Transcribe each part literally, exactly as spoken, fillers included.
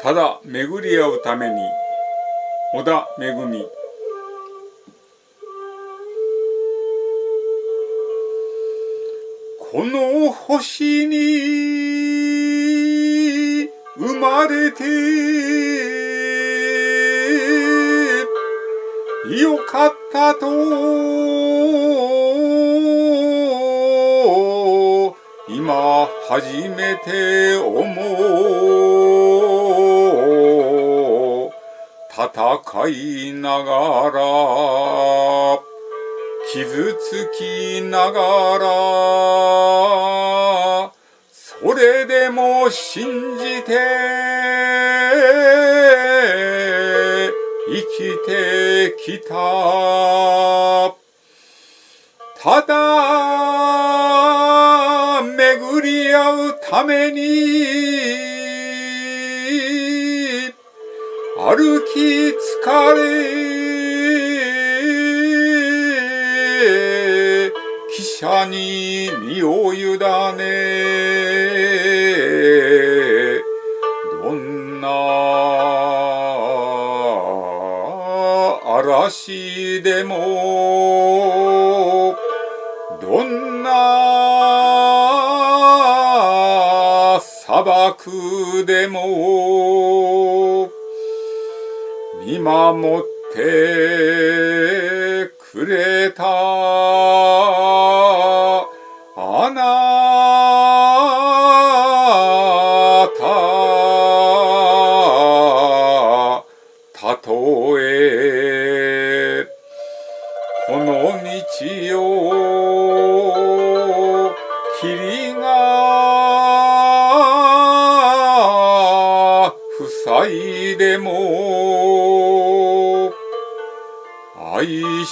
ただ巡り合うために。織田めぐみ。この星に生まれてよかったと今初めて思う。戦いながら傷つきながらそれでも信じて生きてきた。ただ巡り合うために歩き疲れ汽車に身を委ねどんな嵐でもどんな砂漠でも見守ってくれたあなた。たとえこの道を霧が塞いでも愛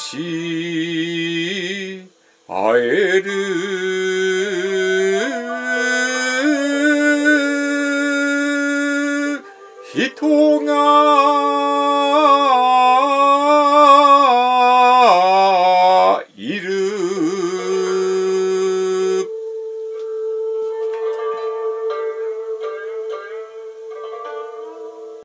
し会える人が